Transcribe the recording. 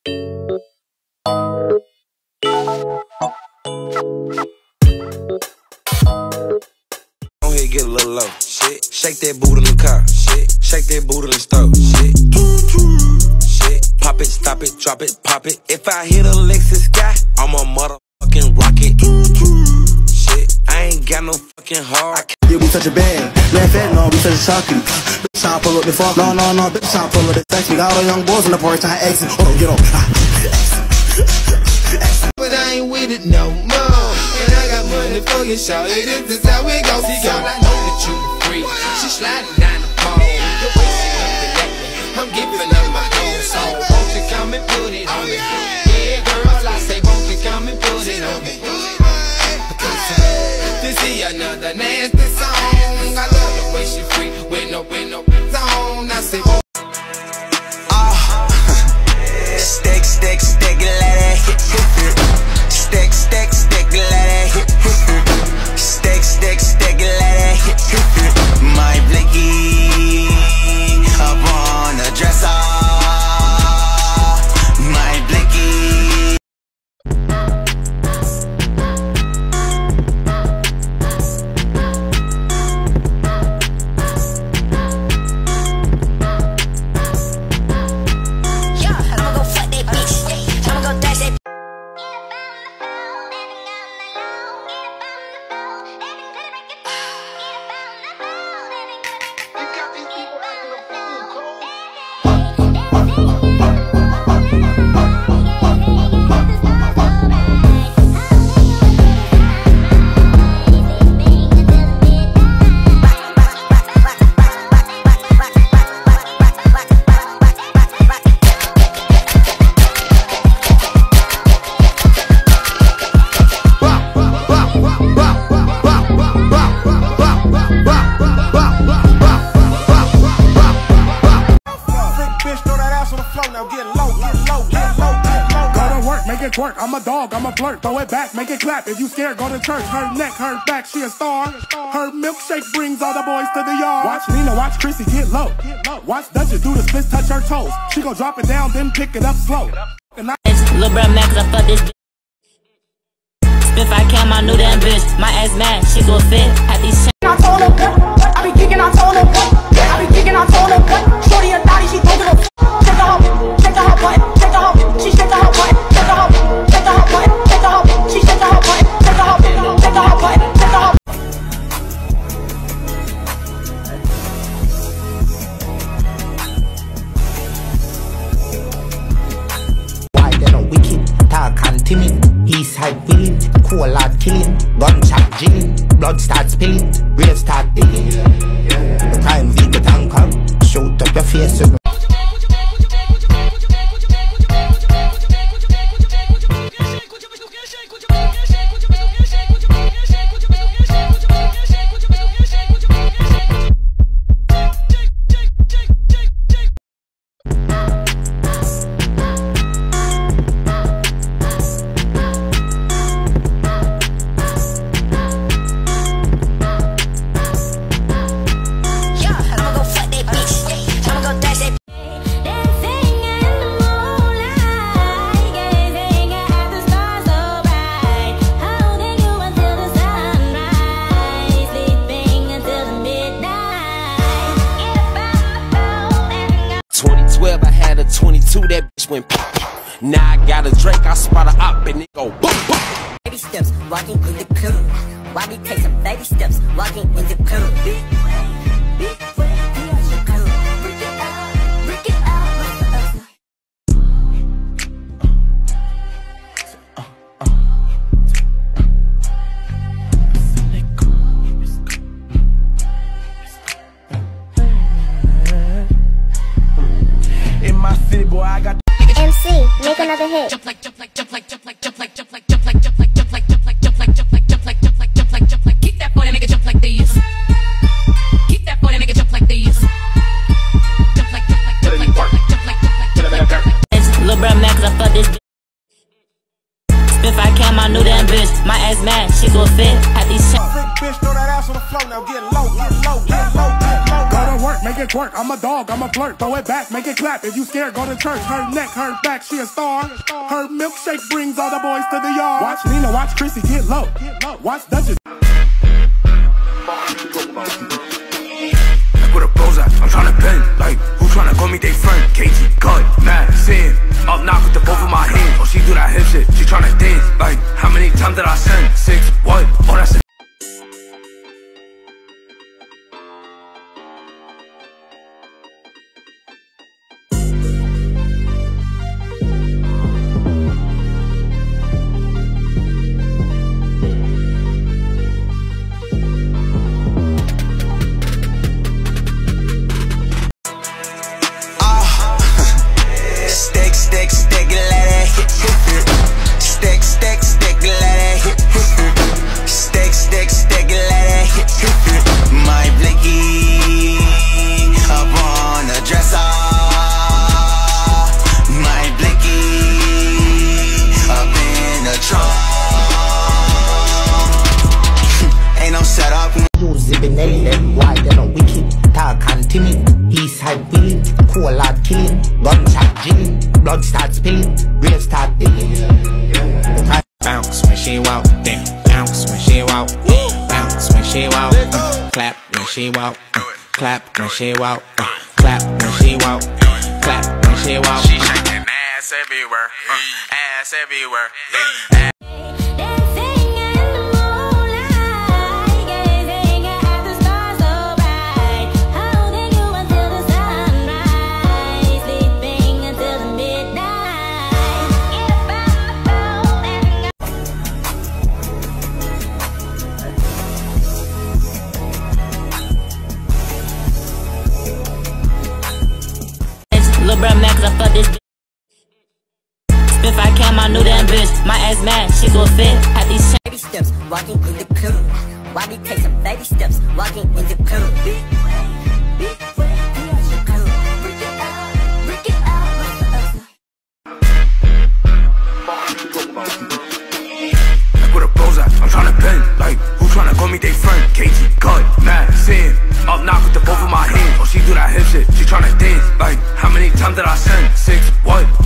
Go ahead, get a little low. Shit. Shake that booty in the car. Shit. Shake that booty in the stove. Shit. Shit. Pop it, stop it, drop it, pop it. If I hit a Lexus sky, I'm a motherfucking rocket. Shit. I ain't got no fucking heart. Yeah, we such a band. Man, fat, no, we such a shocky. Bitch, I pull up the fuck. No, bitch, I pull up the sex. We got all the young boys in the party time exit. Oh, get on. But I ain't with it no more. And I got money for you, shawty. This is how it goes. See, girl, I know that you free. She sliding down the pole. Your waist is up and at me. I'm giving up my own soul. Won't you come and put it on me? Yeah, girl, I say, won't you come and put it on me? This is another nasty song. I love the way she free with no zone. I say, stick, stick, stick, let it hit. Stick, stick, stick, let it hit. Stick, stick, stick, let it hit. My blicky up on the dresser. My blicky. I'm a dog, I'm a flirt, throw it back, make it clap. If you scared, go to church. Her neck, her back, she a star. Her milkshake brings all the boys to the yard. Watch Nina, watch Chrissy get low. Watch Dutchess do the splits, touch her toes. She gon' drop it down, then pick it up slow. Lil' bro mad 'cause I fuck this bitch. If I cam, I knew that bitch. My ass mad, she gon' fit at these shit. I told her what? I be kicking, I told her what? I be kicking, I told her what? Shorty a thotty, she broke it up. Check her butt, check her butt, check her butt. She check her butt, check her butt, check her butt, check her butt. She check her butt, check her butt, check her butt, check her butt. Why they no wicked, talk and timid. East side willing, cool hard killing. Gunshot jilling, blood start spilling. Real start digging. The time we get anchor, shoot up your face. I had a 22, that bitch went pop. Now I got a Drake, I spot a op and it go boom, boom. Baby steps, walking in the club. Why we take some baby steps, walking in the club. In my city, boy, I got MC, make another hit. Jump like, jump like, jump like, jump like, jump like, jump like, jump like, jump like, jump like, jump like, jump like, jump like, jump like, jump like, jump like, jump like. Keep that boy, nigga, jump like this. Keep that boy, nigga, jump like this. Jump like, jump like, jump like, jump like, jump like, jump like, jump like. Lil' bro mad 'cause I fuck this bitch. If I cam, I knew that bitch. My ass mad, she gon' fit at these shit. Bitch, throw that ass on the floor now, get low, get low, get low, get low. Go to work, make it twerk. I'm a dog, I'm a flirt, throw it back, make it clap. If you scared, go to church. Her neck, her back, she a star. Her milkshake brings all the boys to the yard. Watch Nina, watch Chrissy get low. Watch Duchess. Where the bros at? I'm tryna bend. Like, who tryna call me they friend? KG, cut, mad, sin. Up knock with the both of my hands. Oh, she do that hip shit, she tryna dance. Like, how many times did I send? 6, what? Oh, that's it. Stick, let it hit. Stick, let it hit. Stick, let it hit. My blicky up on the dresser. My blicky up in the trunk. Ain't no setup. Zibinelle, why they don't wicked, talk and timid, he's high willing, cool hard killing, gunshot drilling, blood start spilling, real start digging. Bounce when she walk, damn. Bounce when she walk, bounce when she walk, clap when she walk, clap when she walk, clap when she walk, clap when she walk. She shaking ass everywhere, ass everywhere. Lil' bro mad cause I fucked this bitch. If I cam, I knew that bitch. My ass mad, she gon' fit. Had these baby steps, walking in the club. Why we take some baby steps, walking in the club. Where the bros at? I'm tryna bend. Like, who tryna call me they friend? KG, cut, mad, sin. Up knock with the both of my hands. Oh, she do that hip shit, she tryna dance. Like, how many times did I send? 6, what?